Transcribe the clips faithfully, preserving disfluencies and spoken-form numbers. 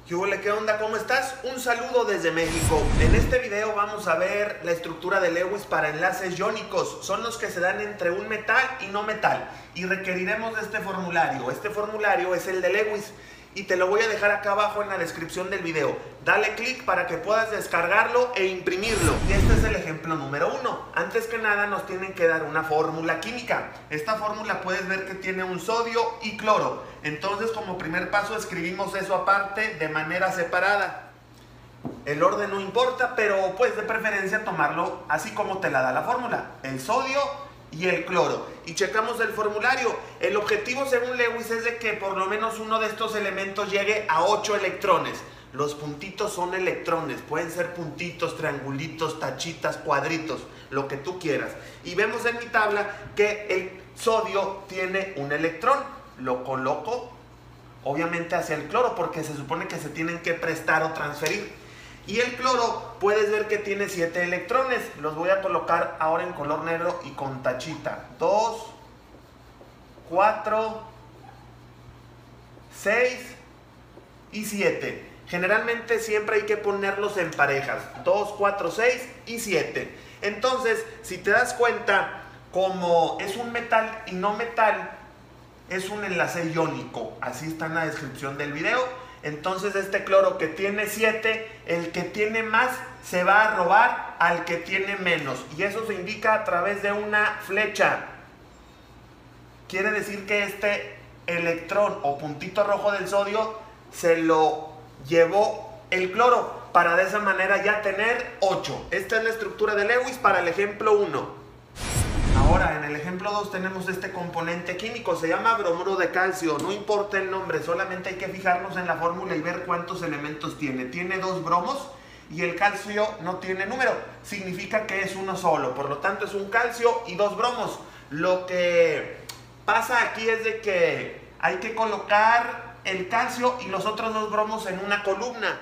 ¿Qué hubo? ¿Qué onda? ¿Cómo estás? Un saludo desde México. En este video vamos a ver la estructura de Lewis para enlaces iónicos. Son los que se dan entre un metal y no metal. Y requeriremos de este formulario. Este formulario es el de Lewis y te lo voy a dejar acá abajo en la descripción del video. Dale clic para que puedas descargarlo e imprimirlo. Y este es el ejemplo número uno. Antes que nada nos tienen que dar una fórmula química. Esta fórmula puedes ver que tiene un sodio y cloro. Entonces, como primer paso escribimos eso aparte de manera separada. El orden no importa, pero pues de preferencia tomarlo así como te la da la fórmula. El sodio y el cloro. Y checamos el formulario. El objetivo según Lewis es de que por lo menos uno de estos elementos llegue a ocho electrones. Los puntitos son electrones. Pueden ser puntitos, triangulitos, tachitas, cuadritos, lo que tú quieras. Y vemos en mi tabla que el sodio tiene un electrón. Lo coloco obviamente hacia el cloro porque se supone que se tienen que prestar o transferir. Y el cloro puedes ver que tiene siete electrones. Los voy a colocar ahora en color negro y con tachita. dos, cuatro, seis y siete. Generalmente siempre hay que ponerlos en parejas. dos, cuatro, seis y siete. Entonces, si te das cuenta, como es un metal y no metal, es un enlace iónico. Así está en la descripción del video. Entonces este cloro que tiene siete, el que tiene más se va a robar al que tiene menos. Y eso se indica a través de una flecha. Quiere decir que este electrón o puntito rojo del sodio se lo llevó el cloro para de esa manera ya tener ocho. Esta es la estructura de Lewis para el ejemplo uno. Ahora, en el ejemplo dos tenemos este componente químico, se llama bromuro de calcio, no importa el nombre, solamente hay que fijarnos en la fórmula y ver cuántos elementos tiene. Tiene dos bromos y el calcio no tiene número, significa que es uno solo, por lo tanto es un calcio y dos bromos. Lo que pasa aquí es de que hay que colocar el calcio y los otros dos bromos en una columna.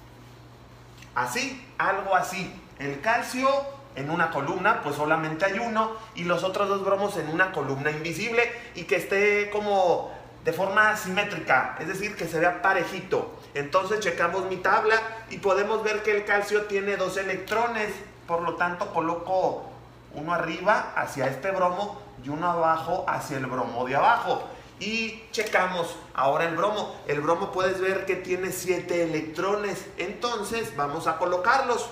Así, algo así, el calcio en una columna, pues solamente hay uno, y los otros dos bromos en una columna invisible y que esté como de forma simétrica, es decir, que se vea parejito. Entonces checamos mi tabla y podemos ver que el calcio tiene dos electrones, por lo tanto coloco uno arriba hacia este bromo y uno abajo hacia el bromo de abajo. Y checamos ahora el bromo. El bromo puedes ver que tiene siete electrones, entonces vamos a colocarlos.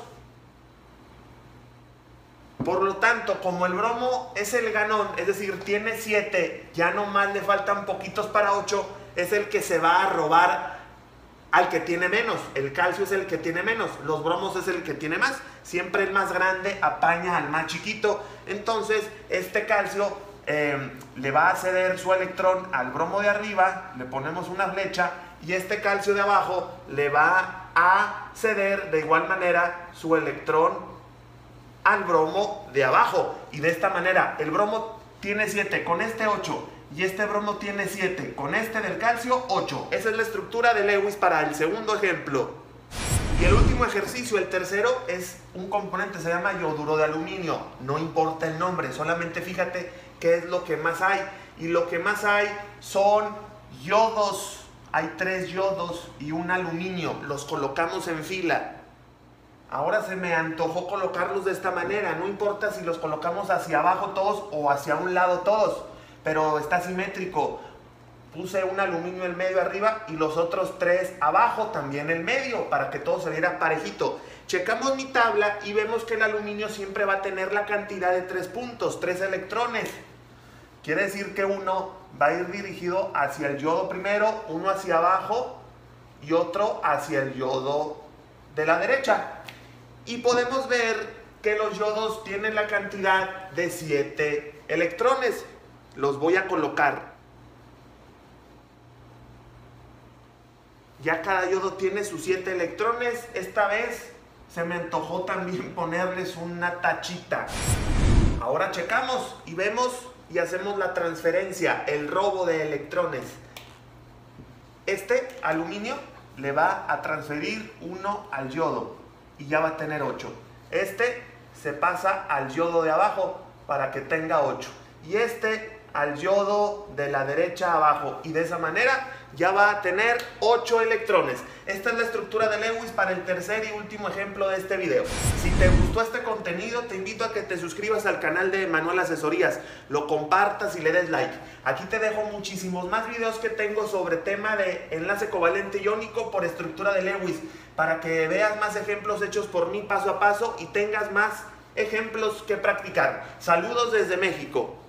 Por lo tanto, como el bromo es el ganón, es decir, tiene siete, ya nomás le faltan poquitos para ocho, es el que se va a robar al que tiene menos. El calcio es el que tiene menos, los bromos es el que tiene más. Siempre el más grande apaña al más chiquito. Entonces, este calcio eh, le va a ceder su electrón al bromo de arriba, le ponemos una flecha, y este calcio de abajo le va a ceder de igual manera su electrón al bromo de abajo. Y de esta manera el bromo tiene siete, con este ocho, y este bromo tiene siete, con este del calcio ocho. Esa es la estructura de Lewis para el segundo ejemplo. Y el último ejercicio, el tercero, es un componente, se llama yoduro de aluminio. No importa el nombre, solamente fíjate qué es lo que más hay. Y lo que más hay son yodos. Hay tres yodos y un aluminio. Los colocamos en fila. Ahora se me antojó colocarlos de esta manera. No importa si los colocamos hacia abajo todos o hacia un lado todos, pero está simétrico. Puse un aluminio en medio arriba y los otros tres abajo, también en medio, para que todo se viera parejito. Checamos mi tabla y vemos que el aluminio siempre va a tener la cantidad de tres puntos, tres electrones. Quiere decir que uno va a ir dirigido hacia el yodo primero, uno hacia abajo y otro hacia el yodo de la derecha. Y podemos ver que los yodos tienen la cantidad de siete electrones. Los voy a colocar. Ya cada yodo tiene sus siete electrones. Esta vez se me antojó también ponerles una tachita. Ahora checamos y vemos y hacemos la transferencia, el robo de electrones. Este aluminio le va a transferir uno al yodo y ya va a tener ocho. Este se pasa al yodo de abajo para que tenga ocho. Y este al yodo de la derecha abajo. Y de esa manera ya va a tener ocho electrones. Esta es la estructura de Lewis para el tercer y último ejemplo de este video. Si te gustó este contenido, te invito a que te suscribas al canal de Manuel Asesorías, lo compartas y le des like. Aquí te dejo muchísimos más videos que tengo sobre tema de enlace covalente iónico por estructura de Lewis, para que veas más ejemplos hechos por mí paso a paso y tengas más ejemplos que practicar. Saludos desde México.